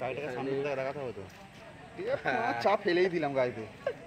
গাড়িটাকে সামনে থেকে দেখাতে হবে তো। ঠিক আছে, চা ফেলেই দিলাম গাড়িতে।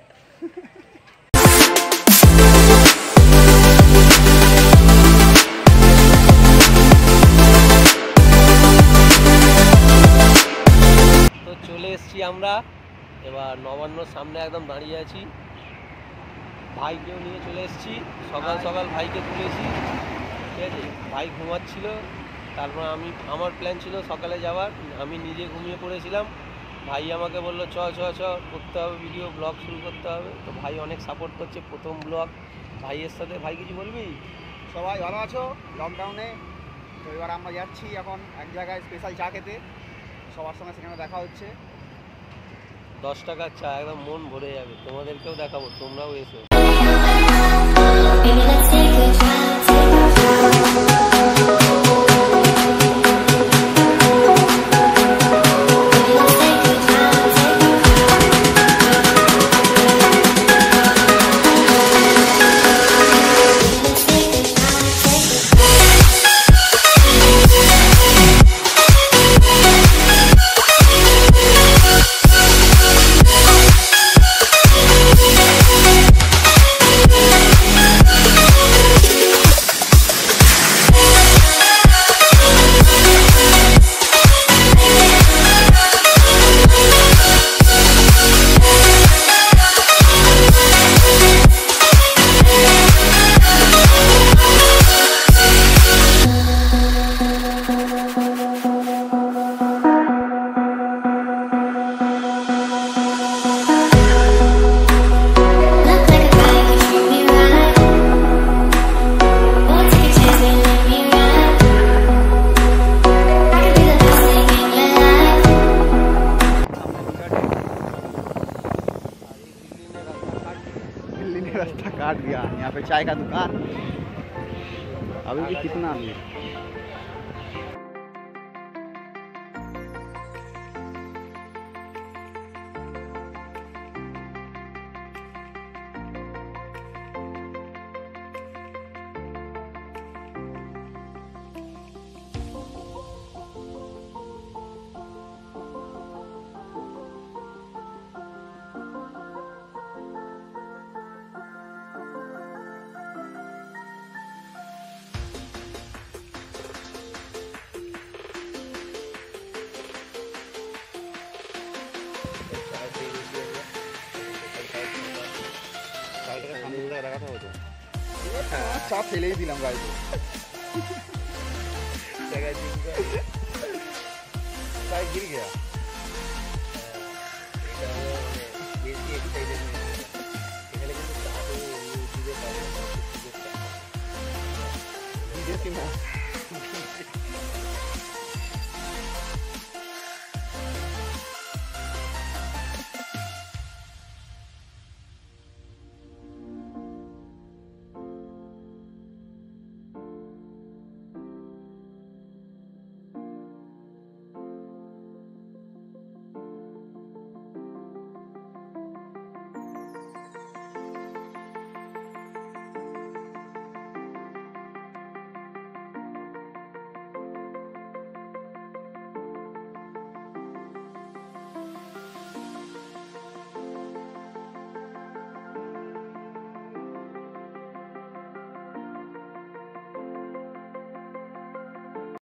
তো চলে এসেছি আমরা এবার নবান্নর সামনে একদম দাঁড়িয়ে আছি। ভাইকেও নিয়ে চলে এসেছি, সকাল সকাল ভাইকে তুলেছি। ঠিক আছে, ভাই ঘুমাচ্ছিল, তারপর আমার প্ল্যান ছিল সকালে যাওয়ার, আমি নিজে ঘুমিয়ে পড়েছিলাম। ভাই আমাকে বললো চ করতে হবে, ভিডিও ব্লগ শুরু করতে হবে। তো ভাই অনেক সাপোর্ট করছে, প্রথম ব্লগ ভাইয়ের সাথে। ভাই কিছু বলবি? সবাই ভালো আছো লকডাউনে? তো এবার আমরা যাচ্ছি এখন এক জায়গায় স্পেশাল চা খেতে, সবার সঙ্গে সেখানে দেখা হচ্ছে। 10 টাকার চা, একদম মন ভরে যাবে। তোমাদেরকেও দেখাবো, তোমরাও এসো। रास्ता काट दिया, यहाँ पे चाय का दुकान। अभी भी कितना भी দেখাতে হবে তো। চা ফেলেই দিলাম গাড়িতে। চাই गिर गया। বিদেশি মাছ।